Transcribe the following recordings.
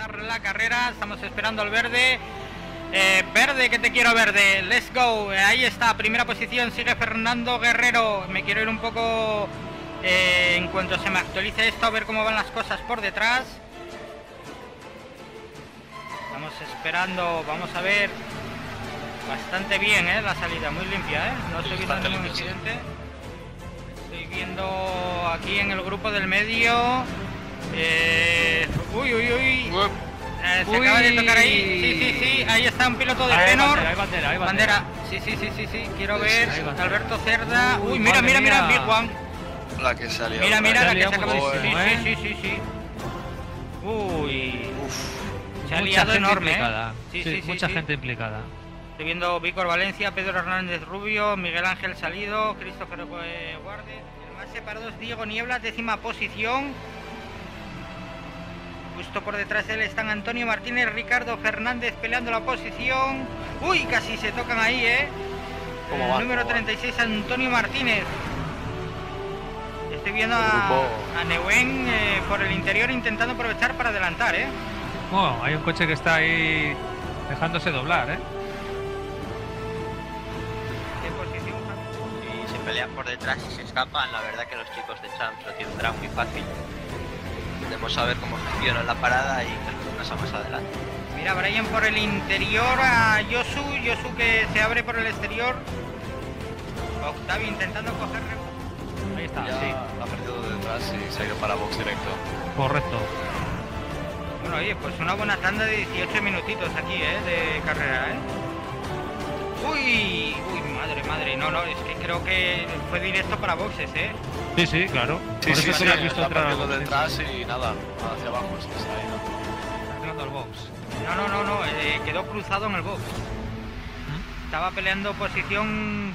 empezar la carrera, estamos esperando al verde. Verde, que te quiero verde, let's go. Ahí está, primera posición, sigue Fernando Guerrero. Me quiero ir un poco en cuanto se me actualice esto, a ver cómo van las cosas por detrás. Estamos esperando, vamos a ver. Bastante bien, la salida, muy limpia, no estoy viendo ningún incidente. Estoy viendo aquí en el grupo del medio. Se acaba de tocar ahí. Sí, ahí está un piloto de Tenor. Hay bandera. Sí. Quiero ver. Alberto Cerda. Uy, mira, Big One. La que salió. Mira, la que se acaba de. Sí. Uy. Se ha liado enorme. Sí, mucha gente implicada. Estoy viendo Víctor Valencia, Pedro Hernández Rubio, Miguel Ángel Salido, Christopher Guarde. El más separado es Diego Nieblas, 10ª posición. Justo por detrás de él están Antonio Martínez, Ricardo Fernández peleando la posición. Uy, casi se tocan ahí, El número 36, Antonio Martínez. Estoy viendo a Neuen por el interior intentando aprovechar para adelantar, Bueno, hay un coche que está ahí dejándose doblar, ¿Qué posición? Si se pelean por detrás y se escapan, la verdad que los chicos de Champs lo tendrán muy fácil. Podemos saber cómo funciona la parada y qué pasa más adelante. Mira, Brian por el interior, a Yosu que se abre por el exterior. Octavio intentando cogerle. Ahí está, ya sí. ha perdido de detrás y se ha ido para box directo. Correcto. Bueno, oye, pues una buena tanda de 18 minutitos aquí, de carrera, Uy, madre, no, es que creo que fue directo para boxes, Sí, claro. Sí, se lo has visto ha entrar perdido al box, detrás y nada, hacia abajo, sí, se ha ido. Está entrando al box. No, quedó cruzado en el box. Estaba peleando posición...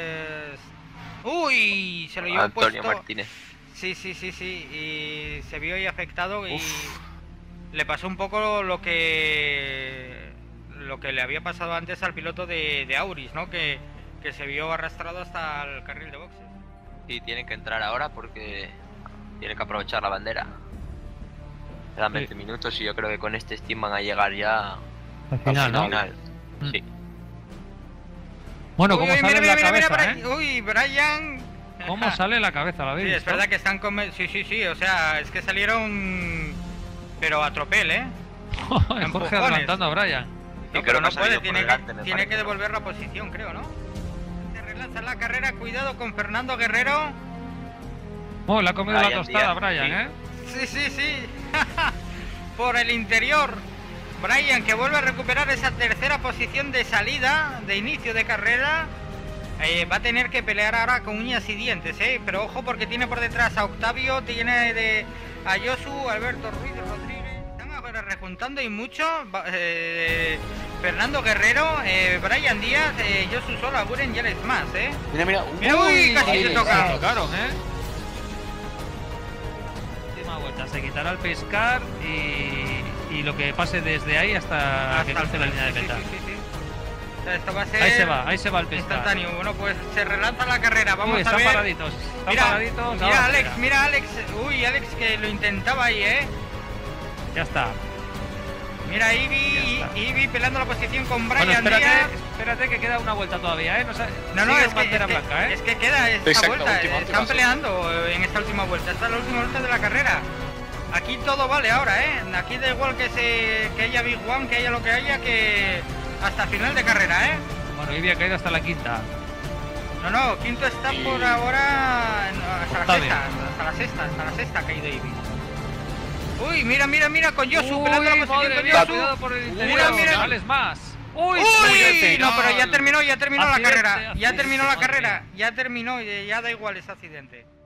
Uy, se lo llevó Antonio puesto. Martínez. Sí, y se vio ahí afectado y le pasó un poco lo que le había pasado antes al piloto de Auris, ¿no? Que se vio arrastrado hasta el carril de boxes. Y tienen que entrar ahora porque tienen que aprovechar la bandera. Quedan 20 minutos y yo creo que con este Steam van a llegar ya al final, ¿no? Sí. Bueno, ¿cómo sale la cabeza, Uy, Brian. ¿Cómo sale la cabeza, la veis? Sí, es verdad que están Sí, o sea, es que salieron... Pero a tropel, Jorge adelantando a Brian. No, pero no puede, tiene que devolver la posición, creo, ¿no? Se relanza la carrera, cuidado con Fernando Guerrero. Le ha comido la tostada a Brian, Sí. Por el interior. Brian, que vuelve a recuperar esa tercera posición de salida, de inicio de carrera. Va a tener que pelear ahora con uñas y dientes, pero ojo porque tiene por detrás a Octavio, tiene a Yosu, Alberto Ruiz, Rodríguez. Están ahora rejuntando y mucho. Fernando Guerrero, Brian Díaz, Yosu Sola, Guren y Alex más, Mira. Uy, casi se toca. Se tocaron, Última vuelta, se quitará el pescar y lo que pase desde ahí hasta que cruce la línea de meta. Sí. Esto va a ser Ahí se va el pescar. instantáneo. Bueno, pues se relanza la carrera. Vamos a ver. Están paraditos. Mira, Alex. Uy, Alex que lo intentaba ahí, Ya está. Mira, Ivy peleando la posición con Brian Díaz. Espérate que queda una vuelta todavía, No, es que queda esta vuelta. Están peleando en esta última vuelta. Esta es la última vuelta de la carrera. Aquí todo vale ahora, Aquí da igual que haya Big One, que haya lo que haya, que hasta final de carrera, Bueno, Ivy ha caído hasta la quinta. No, quinto está por ahora hasta la sexta ha caído Ivy. Uy, mira con Yosu peleando la posición con Yosu. Cuidado por el interior. Mira. Alex más. Uy, no, pero ya terminó la carrera. Ya terminó, ya da igual ese accidente.